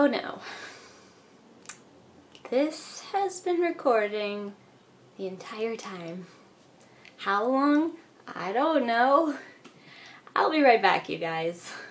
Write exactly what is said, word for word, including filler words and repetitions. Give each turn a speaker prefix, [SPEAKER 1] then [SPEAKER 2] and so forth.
[SPEAKER 1] now, this has been recording the entire time. How long? I don't know. I'll be right back, you guys.